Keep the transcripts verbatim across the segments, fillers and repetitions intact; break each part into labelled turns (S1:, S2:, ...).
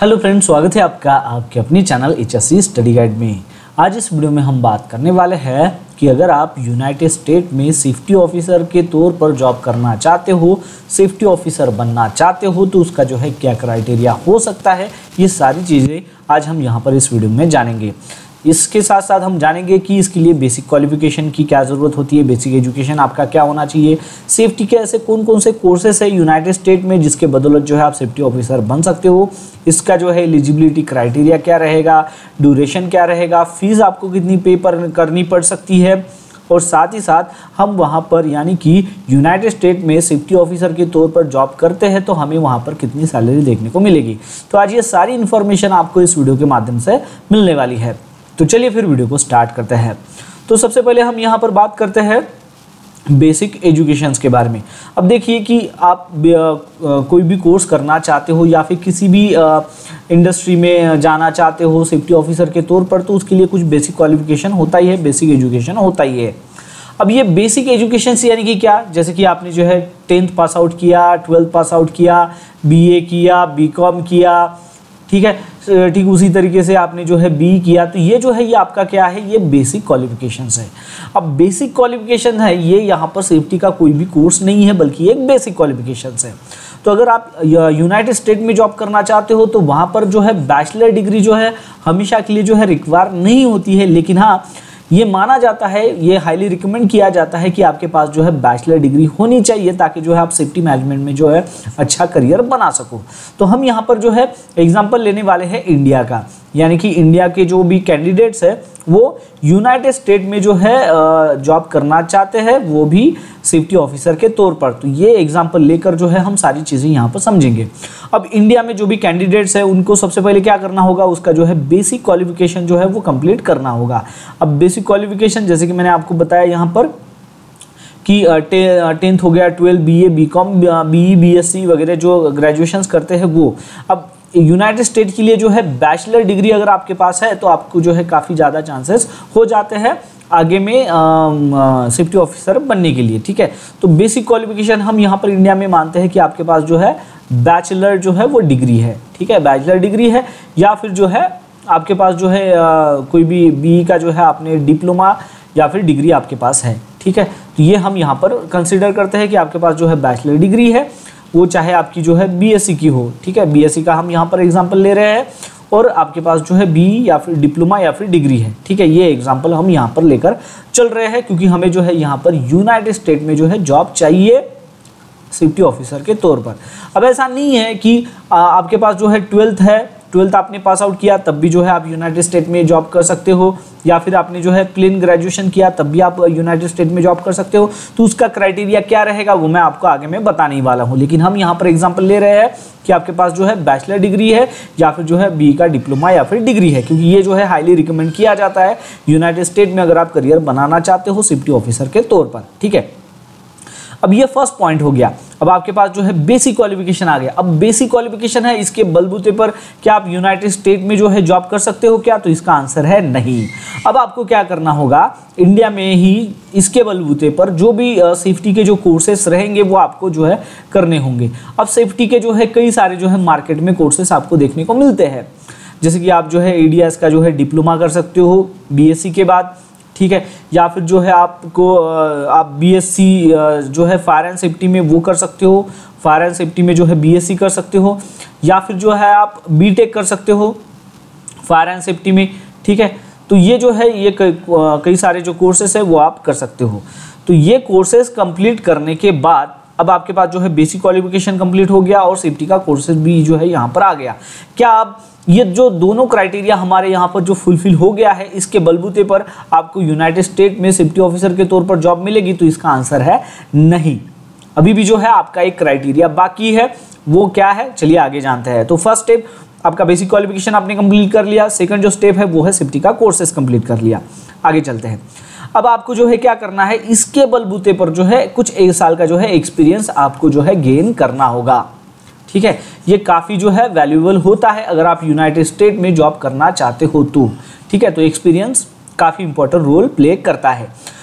S1: Hello friends, स्वागत है आपका आपके अपने channel H S C study guide में। आज इस वीडियो में हम बात करने वाले हैं कि अगर आप यूनाइटेड स्टेट में सेफ्टी ऑफिसर के तौर पर जॉब करना चाहते हो, सेफ्टी ऑफिसर बनना चाहते हो, तो उसका जो है क्या क्राइटेरिया हो सकता है, ये सारी चीज़ें आज हम यहाँ पर इस वीडियो में जानेंगे। इसके साथ साथ हम जानेंगे कि इसके लिए बेसिक क्वालिफिकेशन की क्या ज़रूरत होती है, बेसिक एजुकेशन आपका क्या होना चाहिए, सेफ्टी के ऐसे कौन कौन से कोर्सेस है यूनाइटेड स्टेट में जिसके बदौलत जो है आप सेफ्टी ऑफिसर बन सकते हो, इसका जो है एलिजिबिलिटी क्राइटेरिया क्या रहेगा, ड्यूरेशन क्या रहेगा, फीस आपको कितनी पे पर करनी पड़ सकती है, और साथ ही साथ हम वहाँ पर यानी कि यूनाइटेड स्टेट में सेफ्टी ऑफिसर के तौर पर जॉब करते हैं तो हमें वहाँ पर कितनी सैलरी देखने को मिलेगी। तो आज ये सारी इन्फॉर्मेशन आपको इस वीडियो के माध्यम से मिलने वाली है। तो चलिए फिर वीडियो को स्टार्ट करते हैं। तो सबसे पहले हम यहाँ पर बात करते हैं बेसिक एजुकेशंस के बारे में। अब देखिए कि आप कोई भी कोर्स करना चाहते हो या फिर किसी भी इंडस्ट्री में जाना चाहते हो सेफ्टी ऑफिसर के तौर पर, तो उसके लिए कुछ बेसिक क्वालिफिकेशन होता ही है, बेसिक एजुकेशन होता ही है। अब ये बेसिक एजुकेशन यानी कि क्या, जैसे कि आपने जो है टेंथ पास आउट किया, ट्वेल्थ पास आउट किया, बी ए किया, बी कॉम किया, ठीक है, ठीक उसी तरीके से आपने जो है बी किया, तो ये जो है ये आपका क्या है, ये बेसिक क्वालिफिकेशंस है। अब बेसिक क्वालिफिकेशन है ये यहाँ पर सेफ्टी का कोई भी कोर्स नहीं है बल्कि एक बेसिक क्वालिफिकेशंस है। तो अगर आप यूनाइटेड स्टेट में जॉब करना चाहते हो तो वहाँ पर जो है बैचलर डिग्री जो है हमेशा के लिए जो है रिक्वायर नहीं होती है, लेकिन हाँ ये माना जाता है, ये हाईली रिकमेंड किया जाता है कि आपके पास जो है बैचलर डिग्री होनी चाहिए ताकि जो है आप सेफ्टी मैनेजमेंट में जो है अच्छा करियर बना सको। तो हम यहाँ पर जो है एग्जांपल लेने वाले हैं इंडिया का, यानी कि इंडिया के जो भी कैंडिडेट्स है वो यूनाइटेड स्टेट में जो है जॉब करना चाहते हैं, वो भी सेफ्टी ऑफिसर के तौर पर। तो ये एग्जांपल लेकर जो है हम सारी चीज़ें यहाँ पर समझेंगे। अब इंडिया में जो भी कैंडिडेट्स है उनको सबसे पहले क्या करना होगा, उसका जो है बेसिक क्वालिफिकेशन जो है वो कंप्लीट करना होगा। अब बेसिक क्वालिफिकेशन जैसे कि मैंने आपको बताया यहाँ पर कि टे, टेंथ हो गया, twelfth, B A, B com, B E, B S C वगैरह जो ग्रेजुएशंस करते हैं वो। अब यूनाइटेड स्टेट के लिए जो है बैचलर डिग्री अगर आपके पास है तो आपको जो है काफ़ी ज़्यादा चांसेस हो जाते हैं आगे में सेफ्टी ऑफिसर बनने के लिए, ठीक है। तो बेसिक क्वालिफिकेशन हम यहाँ पर इंडिया में मानते हैं कि आपके पास जो है बैचलर जो है वो डिग्री है, ठीक है, बैचलर डिग्री है, या फिर जो है आपके पास जो है आ, कोई भी बी का जो है आपने डिप्लोमा या फिर डिग्री आपके पास है, ठीक है। तो ये हम यहाँ पर कंसिडर करते हैं कि आपके पास जो है बैचलर डिग्री है, वो चाहे आपकी जो है बीएससी की हो, ठीक है, बीएससी का हम यहाँ पर एग्जांपल ले रहे हैं, और आपके पास जो है बी या फिर डिप्लोमा या फिर डिग्री है, ठीक है। ये एग्जांपल हम यहाँ पर लेकर चल रहे हैं क्योंकि हमें जो है यहाँ पर यूनाइटेड स्टेट में जो है जॉब चाहिए सेफ्टी ऑफिसर के तौर पर। अब ऐसा नहीं है कि आ, आपके पास जो है ट्वेल्थ है, ट्वेल्थ आपने पास आउट किया तब भी जो है आप यूनाइटेड स्टेट में जॉब कर सकते हो, या फिर आपने जो है प्लेन ग्रेजुएशन किया तब भी आप यूनाइटेड स्टेट में जॉब कर सकते हो। तो उसका क्राइटेरिया क्या रहेगा वो मैं आपको आगे में बताने ही वाला हूँ, लेकिन हम यहाँ पर एग्जांपल ले रहे हैं कि आपके पास जो है बैचलर डिग्री है या फिर जो है बी का डिप्लोमा या फिर डिग्री है, क्योंकि ये जो है हाईली रिकमेंड किया जाता है यूनाइटेड स्टेट में अगर आप करियर बनाना चाहते हो सेफ्टी ऑफिसर के तौर पर, ठीक है। अब ये फर्स्ट पॉइंट हो गया। अब आपके पास जो है बेसिक क्वालिफिकेशन आ गया। अब बेसिक क्वालिफिकेशन है, इसके बलबूते पर क्या आप यूनाइटेड स्टेट में जो है जॉब कर सकते हो क्या, तो इसका आंसर है नहीं। अब आपको क्या करना होगा, इंडिया में ही इसके बलबूते पर जो भी सेफ्टी के जो कोर्सेस रहेंगे वो आपको जो है करने होंगे। अब सेफ्टी के जो है कई सारे जो है मार्केट में कोर्सेस आपको देखने को मिलते हैं, जैसे कि आप जो है ए डी एस का जो है डिप्लोमा कर सकते हो बी एस सी के बाद, ठीक है, या फिर जो है आपको आप बीएससी जो है फायर एंड सेफ्टी में वो कर सकते हो, फायर एंड सेफ्टी में जो है बीएससी कर सकते हो, या फिर जो है आप बीटेक कर सकते हो फायर एंड सेफ्टी में, ठीक है। तो ये जो है ये कई, कई सारे जो कोर्सेस है वो आप कर सकते हो। तो ये कोर्सेस कंप्लीट करने के बाद अब आपके पास जो है बेसिक क्वालिफिकेशन कंप्लीट हो गया और सेफ्टी का कोर्सेज भी जो है यहाँ पर आ गया। क्या आप ये जो दोनों क्राइटेरिया हमारे यहाँ पर जो फुलफिल हो गया है, इसके बलबूते पर आपको यूनाइटेड स्टेट में सेफ्टी ऑफिसर के तौर पर जॉब मिलेगी, तो इसका आंसर है नहीं। अभी भी जो है आपका एक क्राइटेरिया बाकी है, वो क्या है चलिए आगे जानते हैं। तो फर्स्ट स्टेप आपका बेसिक क्वालिफिकेशन आपने कंप्लीट कर लिया, सेकंड जो स्टेप है वो है सेफ्टी का कोर्सेज कंप्लीट कर लिया। आगे चलते हैं। अब आपको जो है क्या करना है, इसके बलबूते पर जो है कुछ एक साल का जो है एक्सपीरियंस आपको जो है गेन करना होगा, ठीक है। ये काफ़ी जो है वैल्यूएबल होता है अगर आप यूनाइटेड स्टेट में जॉब करना चाहते हो तो, ठीक है। तो एक्सपीरियंस काफ़ी इंपॉर्टेंट रोल प्ले करता है।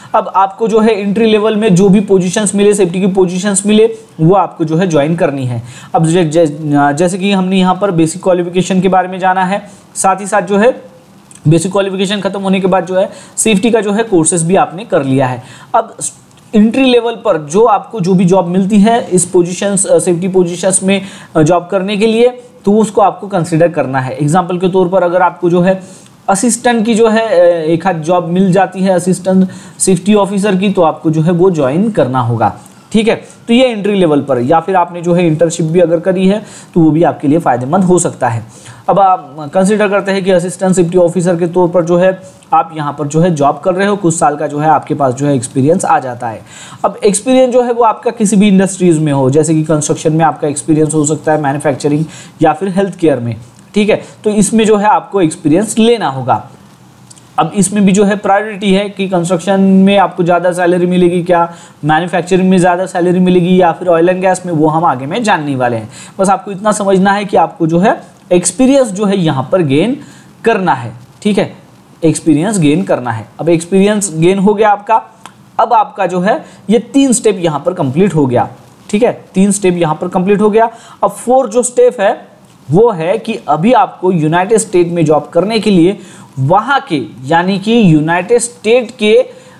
S1: अब आपको जो है एंट्री लेवल में जो भी पोजीशंस मिले, सेफ्टी की पोजीशंस मिले, वो आपको जो है ज्वाइन करनी है। अब जैसे कि हमने यहाँ पर बेसिक क्वालिफिकेशन के बारे में जाना है, साथ ही साथ जो है बेसिक क्वालिफिकेशन खत्म होने के बाद जो है सेफ्टी का जो है कोर्सेज भी आपने कर लिया है। अब एंट्री लेवल पर जो आपको जो भी जॉब मिलती है इस पोजीशंस, सेफ्टी पोजीशंस में जॉब करने के लिए, तो उसको आपको कंसिडर करना है। एग्जांपल के तौर पर अगर आपको जो है असिस्टेंट की जो है एक हाथ जॉब मिल जाती है, असिस्टेंट सेफ्टी ऑफिसर की, तो आपको जो है वो ज्वाइन करना होगा, ठीक है। तो ये एंट्री लेवल पर, या फिर आपने जो है इंटर्नशिप भी अगर करी है तो वो भी आपके लिए फ़ायदेमंद हो सकता है। अब आप कंसिडर करते हैं कि असिस्टेंट सेफ्टी ऑफिसर के तौर पर जो है आप यहाँ पर जो है जॉब कर रहे हो, कुछ साल का जो है आपके पास जो है एक्सपीरियंस आ जाता है। अब एक्सपीरियंस जो है वो आपका किसी भी इंडस्ट्रीज़ में हो, जैसे कि कंस्ट्रक्शन में आपका एक्सपीरियंस हो सकता है, मैन्युफैक्चरिंग या फिर हेल्थ केयर में, ठीक है। तो इसमें जो है आपको एक्सपीरियंस लेना होगा। अब इसमें भी जो है प्रायोरिटी है कि कंस्ट्रक्शन में आपको ज़्यादा सैलरी मिलेगी क्या, मैन्युफैक्चरिंग में ज़्यादा सैलरी मिलेगी, या फिर ऑयल एंड गैस में, वो हम आगे में जानने वाले हैं। बस आपको इतना समझना है कि आपको जो है एक्सपीरियंस जो है यहाँ पर गेन करना है, ठीक है, एक्सपीरियंस गेन करना है। अब एक्सपीरियंस गेन हो गया आपका, अब आपका जो है ये तीन स्टेप यहाँ पर कंप्लीट हो गया, ठीक है, तीन स्टेप यहाँ पर कंप्लीट हो गया। अब फोर्थ जो स्टेप है वो है कि अभी आपको यूनाइटेड स्टेट में जॉब करने के लिए वहाँ के, यानी कि यूनाइटेड स्टेट के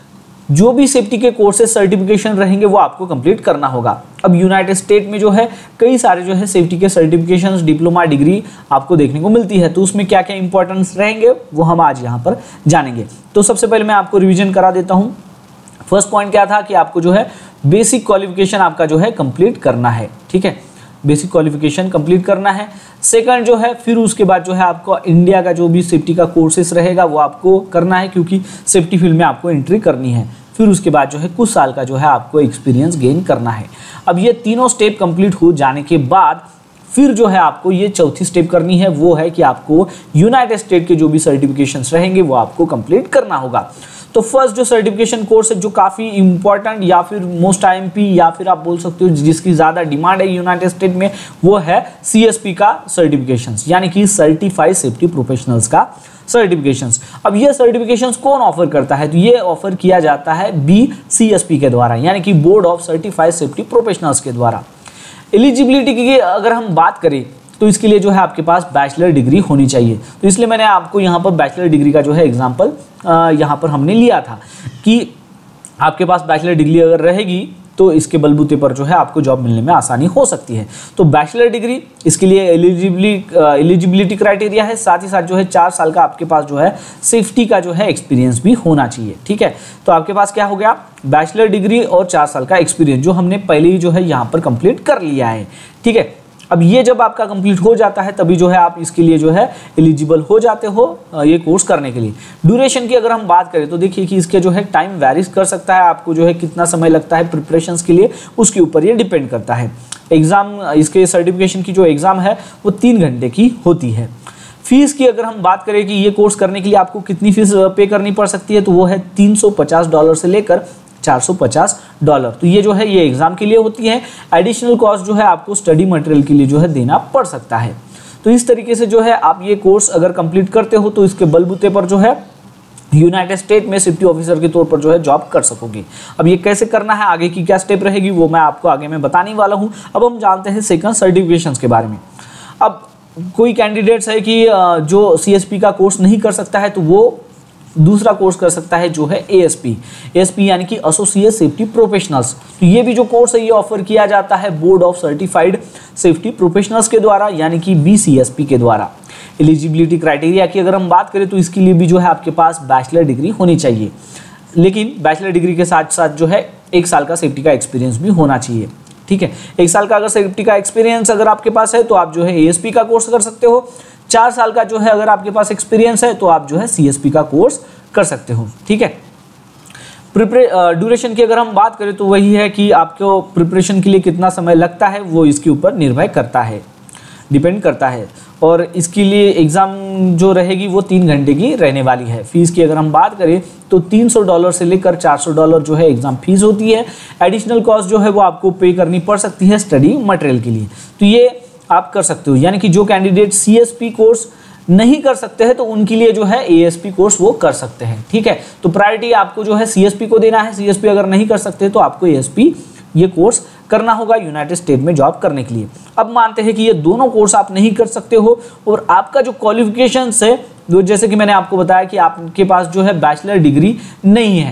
S1: जो भी सेफ्टी के कोर्सेज सर्टिफिकेशन रहेंगे वो आपको कंप्लीट करना होगा। अब यूनाइटेड स्टेट में जो है कई सारे जो है सेफ्टी के सर्टिफिकेशंस, डिप्लोमा, डिग्री आपको देखने को मिलती है, तो उसमें क्या क्या इंपॉर्टेंस रहेंगे वो हम आज यहाँ पर जानेंगे। तो सबसे पहले मैं आपको रिविजन करा देता हूँ। फर्स्ट पॉइंट क्या था कि आपको जो है बेसिक क्वालिफिकेशन आपका जो है कंप्लीट करना है, ठीक है, बेसिक क्वालिफिकेशन कंप्लीट करना है। सेकंड जो है फिर उसके बाद जो है आपको इंडिया का जो भी सेफ्टी का कोर्सेस रहेगा वो आपको करना है, क्योंकि सेफ्टी फील्ड में आपको एंट्री करनी है। फिर उसके बाद जो है कुछ साल का जो है आपको एक्सपीरियंस गेन करना है। अब ये तीनों स्टेप कंप्लीट हो जाने के बाद फिर जो है आपको ये चौथी स्टेप करनी है, वो है कि आपको यूनाइटेड स्टेट के जो भी सर्टिफिकेशंस रहेंगे वो आपको कंप्लीट करना होगा। तो फर्स्ट जो सर्टिफिकेशन कोर्स है जो काफ़ी इंपॉर्टेंट या फिर मोस्ट आईएमपी या फिर आप बोल सकते हो जिसकी ज़्यादा डिमांड है यूनाइटेड स्टेट में, वो है सीएसपी का सर्टिफिकेशंस, यानी कि सर्टिफाइड सेफ्टी प्रोफेशनल्स का सर्टिफिकेशंस। अब ये सर्टिफिकेशंस कौन ऑफर करता है, तो ये ऑफर किया जाता है बीसीएसपी के द्वारा, यानी कि board of certified safety professionals के द्वारा। एलिजिबिलिटी की अगर हम बात करें तो इसके लिए जो है आपके पास बैचलर डिग्री होनी चाहिए। तो इसलिए मैंने आपको यहाँ पर बैचलर डिग्री का जो है एग्जांपल यहाँ पर हमने लिया था कि आपके पास बैचलर डिग्री अगर रहेगी तो इसके बलबूते पर जो है आपको जॉब मिलने में आसानी हो सकती है। तो बैचलर डिग्री इसके लिए एलिजिबिलिटी एलिजिबिलिटी क्राइटेरिया है, साथ ही साथ जो है चार साल का आपके पास जो है सेफ्टी का जो है एक्सपीरियंस भी होना चाहिए, ठीक है। तो आपके पास क्या हो गया, बैचलर डिग्री और चार साल का एक्सपीरियंस जो हमने पहले ही जो है यहाँ पर कंप्लीट कर लिया है, ठीक है। अब ये जब आपका कंप्लीट हो जाता है तभी जो है आप इसके लिए जो है एलिजिबल हो जाते हो ये कोर्स करने के लिए। ड्यूरेशन की अगर हम बात करें तो देखिए कि इसके जो है टाइम वैरीज कर सकता है, आपको जो है कितना समय लगता है प्रिपरेशंस के लिए उसके ऊपर ये डिपेंड करता है। एग्जाम, इसके सर्टिफिकेशन की जो एग्ज़ाम है वो तीन घंटे की होती है। फीस की अगर हम बात करें कि ये कोर्स करने के लिए आपको कितनी फीस पे करनी पड़ सकती है, तो वो है तीन सौ पचास डॉलर से लेकर चार सौ पचास डॉलर। तो ये जो है ये एग्जाम के लिए होती है। एडिशनल कॉस्ट जो है आपको स्टडी मटेरियल के लिए जो है देना पड़ सकता है। तो इस तरीके से जो है आप ये कोर्स अगर कंप्लीट करते हो तो इसके बलबूते पर जो है यूनाइटेड स्टेट में सेफ्टी ऑफिसर के तौर पर जो है जॉब कर सकोगे। अब ये कैसे करना है, आगे की क्या स्टेप रहेगी वो मैं आपको आगे में बताने वाला हूँ। अब हम जानते हैं सेकंड सर्टिफिकेशंस के बारे में। अब कोई कैंडिडेट्स है कि जो सीएसपी का कोर्स नहीं कर सकता है तो वो दूसरा कोर्स कर सकता है जो है एएसपी, एएसपी यानी कि एसोसिएट सेफ्टी प्रोफेशनल्स। तो ये भी जो कोर्स है ये ऑफर किया जाता है board of certified safety professionals के द्वारा, यानी कि बीसीएसपी के द्वारा। एलिजिबिलिटी क्राइटेरिया की अगर हम बात करें तो इसके लिए भी जो है आपके पास बैचलर डिग्री होनी चाहिए, लेकिन बैचलर डिग्री के साथ साथ जो है एक साल का सेफ्टी का एक्सपीरियंस भी होना चाहिए, ठीक है। एक साल का अगर सेफ्टी का एक्सपीरियंस अगर आपके पास है तो आप जो है एएसपी का कोर्स कर सकते हो। चार साल का जो है अगर आपके पास एक्सपीरियंस है तो आप जो है सीएसपी का कोर्स कर सकते हो, ठीक है। प्रिपरे ड्यूरेशन की अगर हम बात करें तो वही है कि आपको प्रिपरेशन के लिए कितना समय लगता है वो इसके ऊपर निर्भर करता है, डिपेंड करता है। और इसके लिए एग्ज़ाम जो रहेगी वो तीन घंटे की रहने वाली है। फीस की अगर हम बात करें तो तीन सौ डॉलर से लेकर चार सौ डॉलर जो है एग्ज़ाम फीस होती है। एडिशनल कॉस्ट जो है वो आपको पे करनी पड़ सकती है स्टडी मटेरियल के लिए, तो ये आप कर सकते हो। यानी कि जो कैंडिडेट सीएसपी कोर्स नहीं कर सकते हैं तो उनके लिए जो है एएसपी कोर्स वो कर सकते हैं। ठीक है, तो प्रायोरिटी आपको जो है सीएसपी को देना है। सीएसपी अगर नहीं कर सकते तो आपको एएसपी ये कोर्स करना होगा यूनाइटेड स्टेट में जॉब करने के लिए। अब मानते हैं कि ये दोनों कोर्स आप नहीं कर सकते हो और आपका जो क्वालिफिकेशंस है, जो जैसे कि मैंने आपको बताया कि आपके पास जो है बैचलर डिग्री नहीं है,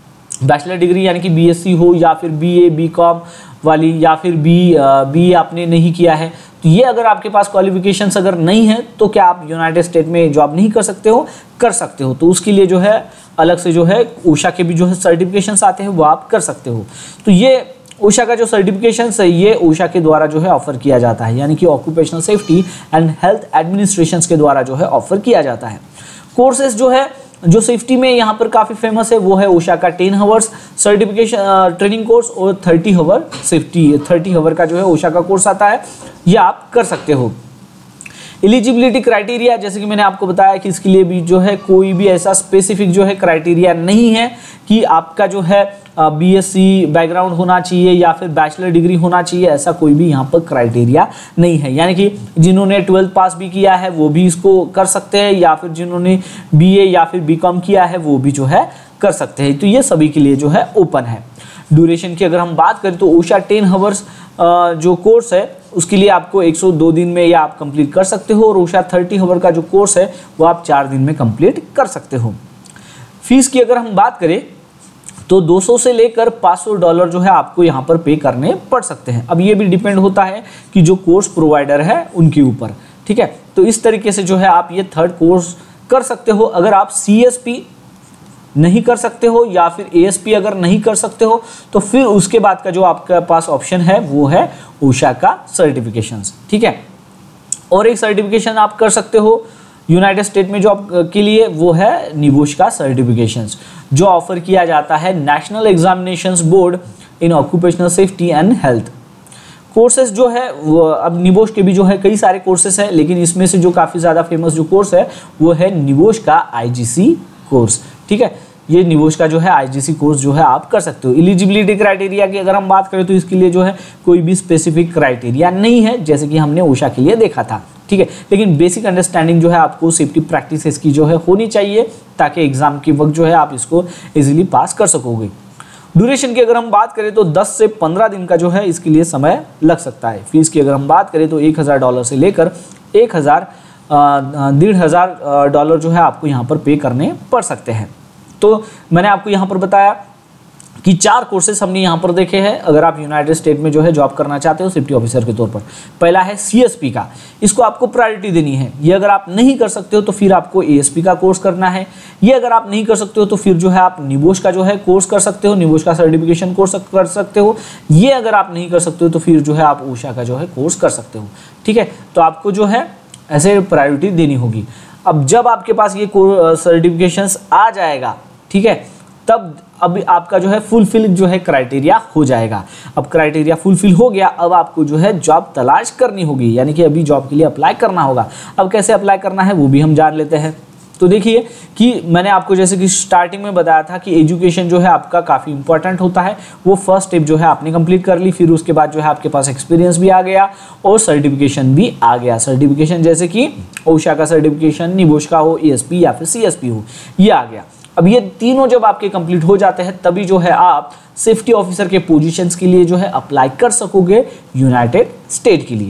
S1: बैचलर डिग्री यानी कि बीएससी हो या फिर बीए बीकॉम वाली या फिर बी बी आपने नहीं किया है, तो ये अगर आपके पास क्वालिफिकेशंस अगर नहीं है तो क्या आप यूनाइटेड स्टेट में जॉब नहीं कर सकते हो? कर सकते हो। तो उसके लिए जो है अलग से जो है ओशा के भी जो है सर्टिफिकेशंस आते हैं वो आप कर सकते हो। तो ये ओशा का जो सर्टिफिकेशंस है ये ओशा के द्वारा जो है ऑफर किया जाता है, यानी कि occupational safety and health administration के द्वारा जो है ऑफर किया जाता है। कोर्सेज जो है जो सेफ्टी में यहाँ पर काफ़ी फेमस है वो है ओशा का ten hours certification training course और thirty hour safety thirty hour का जो है ओशा का कोर्स आता है, ये आप कर सकते हो। एलिजिबिलिटी क्राइटेरिया, जैसे कि मैंने आपको बताया कि इसके लिए भी जो है कोई भी ऐसा स्पेसिफिक जो है क्राइटेरिया नहीं है कि आपका जो है बीएससी बैकग्राउंड होना चाहिए या फिर बैचलर डिग्री होना चाहिए, ऐसा कोई भी यहाँ पर क्राइटेरिया नहीं है। यानी कि जिन्होंने ट्वेल्थ पास भी किया है वो भी इसको कर सकते हैं या फिर जिन्होंने बीए या फिर बीकॉम किया है वो भी जो है कर सकते हैं। तो ये सभी के लिए जो है ओपन है। ड्यूरेशन की अगर हम बात करें तो ओशा टेन हावर्स जो कोर्स है उसके लिए आपको एक सौ दो दिन में या आप कंप्लीट कर सकते हो और ओशा थर्टी हावर का जो कोर्स है वो आप चार दिन में कंप्लीट कर सकते हो। फीस की अगर हम बात करें तो दो सौ से लेकर पाँच सौ डॉलर जो है आपको यहाँ पर पे करने पड़ सकते हैं। अब ये भी डिपेंड होता है कि जो कोर्स प्रोवाइडर है उनके ऊपर। ठीक है, तो इस तरीके से जो है आप ये थर्ड कोर्स कर सकते हो। अगर आप सीएसपी नहीं कर सकते हो या फिर एएसपी अगर नहीं कर सकते हो तो फिर उसके बाद का जो आपके पास ऑप्शन है वो है ओशा का सर्टिफिकेशंस। ठीक है, और एक सर्टिफिकेशन आप कर सकते हो यूनाइटेड स्टेट में जॉब के लिए, वो है निबोश का सर्टिफिकेशंस जो ऑफर किया जाता है national examinations board in occupational safety and health. Courses जो है वो अब निबोश के भी जो है कई सारे कोर्सेज है, लेकिन इसमें से जो काफ़ी ज़्यादा फेमस जो कोर्स है वो है निबोश का आईजीसी कोर्स। ठीक है, ये निबोश का जो है आईजीसी कोर्स जो है आप कर सकते हो। एलिजिबिलिटी क्राइटेरिया की अगर हम बात करें तो इसके लिए जो है कोई भी स्पेसिफिक क्राइटेरिया नहीं है, जैसे कि हमने ओशा के लिए देखा था। ठीक है, लेकिन बेसिक अंडरस्टैंडिंग जो है आपको सेफ्टी प्रैक्टिसेस की जो है होनी चाहिए ताकि एग्जाम के वक्त जो है आप इसको इजीली पास कर सकोगे। ड्यूरेशन की अगर हम बात करें तो दस से पंद्रह दिन का जो है इसके लिए समय लग सकता है। फीस की अगर हम बात करें तो एक हज़ार डॉलर से लेकर एक हज़ार डेढ़ हज़ार डॉलर जो है आपको यहाँ पर पे करने पड़ सकते हैं। तो मैंने आपको यहाँ पर बताया कि चार कोर्सेज हमने यहाँ पर देखे हैं अगर आप यूनाइटेड स्टेट में जो है जॉब करना चाहते हो सेफ्टी ऑफिसर के तौर पर। पहला है सीएसपी का, इसको आपको प्रायोरिटी देनी है। ये अगर आप नहीं कर सकते हो तो फिर आपको एएसपी का कोर्स करना है। ये अगर आप नहीं कर सकते हो तो फिर जो है आप निबोश का जो है कोर्स कर सकते हो, निबोश का सर्टिफिकेशन कोर्स कर सकते हो। ये अगर आप नहीं कर सकते हो तो फिर जो है आप ओशा का जो है कोर्स कर सकते हो। ठीक है, तो आपको जो है ऐसे प्रायोरिटी देनी होगी। अब जब आपके पास ये सर्टिफिकेशंस आ जाएगा, ठीक है, तब अब आपका जो है फुलफिल जो है क्राइटेरिया हो जाएगा। अब क्राइटेरिया फुलफिल हो गया, अब आपको जो है जॉब तलाश करनी होगी, यानी कि अभी जॉब के लिए अप्लाई करना होगा। अब कैसे अप्लाई करना है वो भी हम जान लेते हैं। तो देखिए कि मैंने आपको जैसे कि स्टार्टिंग में बताया था कि एजुकेशन जो है आपका काफ़ी इंपॉर्टेंट होता है। वो फर्स्ट स्टेप जो है आपने कंप्लीट कर ली, फिर उसके बाद जो है आपके पास एक्सपीरियंस भी आ गया और सर्टिफिकेशन भी आ गया। सर्टिफिकेशन जैसे कि ओशा का सर्टिफिकेशन, निबोश का हो, एएसपी या फिर सीएसपी हो, ये आ गया। अब ये तीनों जब आपके कंप्लीट हो जाते हैं तभी जो है आप सेफ्टी ऑफिसर के पोजीशंस के लिए जो है अप्लाई कर सकोगे यूनाइटेड स्टेट के लिए।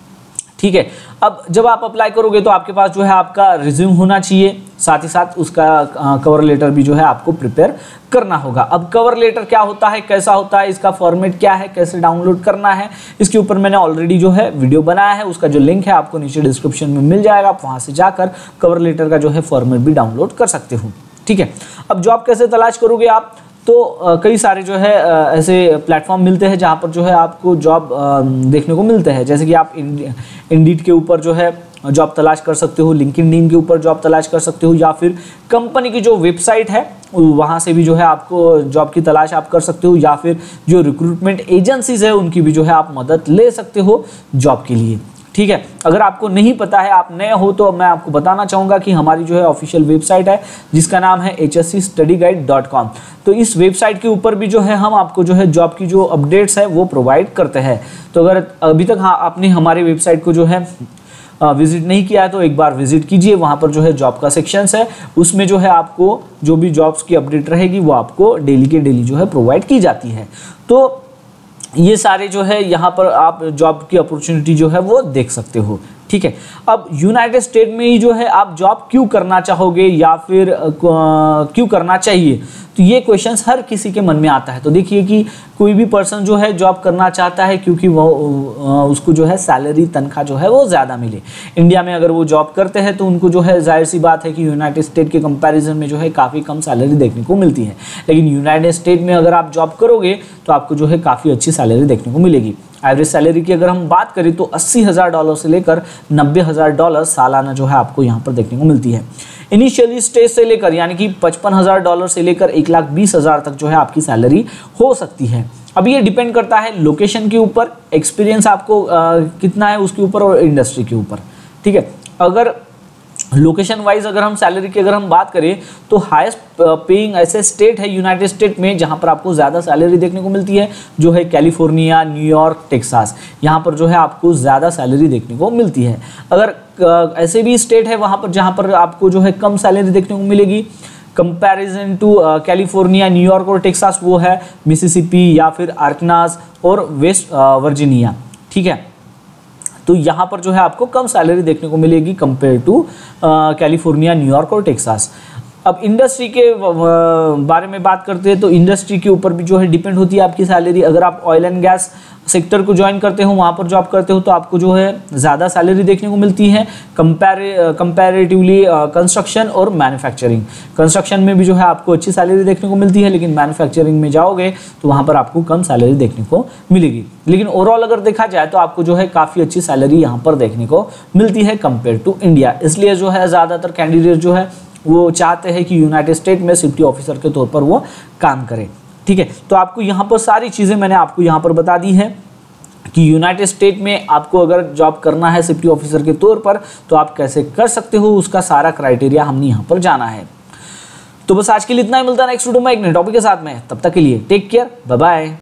S1: ठीक है, अब जब आप अप्लाई करोगे तो आपके पास जो है आपका रिज्यूम होना चाहिए, साथ ही साथ उसका कवर लेटर भी जो है आपको प्रिपेयर करना होगा। अब कवर लेटर क्या होता है, कैसा होता है, इसका फॉर्मेट क्या है, कैसे डाउनलोड करना है, इसके ऊपर मैंने ऑलरेडी जो है वीडियो बनाया है। उसका जो लिंक है आपको नीचे डिस्क्रिप्शन में मिल जाएगा, आप वहाँ से जाकर कवर लेटर का जो है फॉर्मेट भी डाउनलोड कर सकते हो। ठीक है, अब जॉब कैसे तलाश करोगे आप, तो आ, कई सारे जो है आ, ऐसे प्लेटफॉर्म मिलते हैं जहाँ पर जो है आपको जॉब आ, देखने को मिलते हैं। जैसे कि आप इंडीड के ऊपर जो है जॉब तलाश कर सकते हो, लिंक्डइन के ऊपर जॉब तलाश कर सकते हो, या फिर कंपनी की जो वेबसाइट है वहाँ से भी जो है आपको जॉब की तलाश आप कर सकते हो, या फिर जो रिक्रूटमेंट एजेंसीज है उनकी भी जो है आप मदद ले सकते हो जॉब के लिए। ठीक है, अगर आपको नहीं पता है, आप नए हो, तो मैं आपको बताना चाहूँगा कि हमारी जो है ऑफिशियल वेबसाइट है जिसका नाम है H S C study guide dot com. तो इस वेबसाइट के ऊपर भी जो है हम आपको जो है जॉब की जो अपडेट्स है वो प्रोवाइड करते हैं। तो अगर अभी तक हाँ आपने हमारी वेबसाइट को जो है विजिट नहीं किया है तो एक बार विजिट कीजिए। वहाँ पर जो है जॉब का सेक्शंस है, उसमें जो है आपको जो भी जॉब्स की अपडेट रहेगी वो आपको डेली के डेली जो है प्रोवाइड की जाती है। तो ये सारे जो है यहाँ पर आप जॉब की अपॉर्चुनिटी जो है वो देख सकते हो, ठीक है। अब यूनाइटेड स्टेट में ही जो है आप जॉब क्यों करना चाहोगे या फिर क्यों करना चाहिए, तो ये क्वेश्चंस हर किसी के मन में आता है। तो देखिए कि कोई भी पर्सन जो है जॉब करना चाहता है क्योंकि वो उसको जो है सैलरी तनख्वाह जो है वो ज़्यादा मिले। इंडिया में अगर वो जॉब करते हैं तो उनको जो है जाहिर सी बात है कि यूनाइटेड स्टेट के कंपैरिजन में जो है काफ़ी कम सैलरी देखने को मिलती है। लेकिन यूनाइटेड स्टेट में अगर आप जॉब करोगे तो आपको जो है काफ़ी अच्छी सैलरी देखने को मिलेगी। एवरेज सैलरी की अगर हम बात करें तो अस्सी हज़ार डॉलर से लेकर नब्बे हज़ार डॉलर सालाना जो है आपको यहाँ पर देखने को मिलती है। इनिशियली स्टेज से लेकर यानी कि पचपन हज़ार डॉलर से लेकर एक लाख बीस हज़ार तक जो है आपकी सैलरी हो सकती है। अब ये डिपेंड करता है लोकेशन के ऊपर, एक्सपीरियंस आपको आ, कितना है उसके ऊपर और इंडस्ट्री के ऊपर, ठीक है। अगर लोकेशन वाइज अगर हम सैलरी की अगर हम बात करें तो हाईएस्ट पेइंग ऐसे स्टेट है यूनाइटेड स्टेट में जहां पर आपको ज़्यादा सैलरी देखने को मिलती है, जो है कैलिफोर्निया, न्यूयॉर्क, टेक्सास। यहां पर जो है आपको ज़्यादा सैलरी देखने को मिलती है। अगर ऐसे भी स्टेट है वहां पर जहां पर आपको जो है कम सैलरी देखने को मिलेगी कंपैरिजन टू कैलिफोर्निया, न्यूयॉर्क और टेक्सास, वो है मिसिसिपी या फिर आर्कनास और वेस्ट वर्जीनिया, ठीक है। तो यहाँ पर जो है आपको कम सैलरी देखने को मिलेगी कंपेयर टू कैलिफोर्निया, न्यूयॉर्क और टेक्सास। अब इंडस्ट्री के बारे में बात करते हैं तो इंडस्ट्री के ऊपर भी जो है डिपेंड होती है आपकी सैलरी। अगर आप ऑयल एंड गैस सेक्टर को ज्वाइन करते हो, वहाँ पर जॉब करते हो, तो आपको जो है ज़्यादा सैलरी देखने को मिलती है कंपेरे कंपेरेटिवली कंस्ट्रक्शन और मैन्युफैक्चरिंग। कंस्ट्रक्शन में भी जो है आपको अच्छी सैलरी देखने को मिलती है, लेकिन मैन्युफैक्चरिंग में जाओगे तो वहाँ पर आपको कम सैलरी देखने को मिलेगी। लेकिन ओवरऑल अगर देखा जाए तो आपको जो है काफ़ी अच्छी सैलरी यहाँ पर देखने को मिलती है कंपेयर टू इंडिया। इसलिए जो है ज़्यादातर कैंडिडेट जो है वो चाहते हैं कि यूनाइटेड स्टेट में सेफ्टी ऑफिसर के तौर पर वो काम करें, ठीक है। तो आपको यहाँ पर सारी चीज़ें मैंने आपको यहाँ पर बता दी है कि यूनाइटेड स्टेट में आपको अगर जॉब करना है सेफ्टी ऑफिसर के तौर पर तो आप कैसे कर सकते हो, उसका सारा क्राइटेरिया हमने यहाँ पर जाना है। तो बस आज के लिए इतना ही, मिलता है नेक्स्ट वीडियो में एक नए टॉपिक के साथ में। तब तक के लिए टेक केयर, बाय बाय।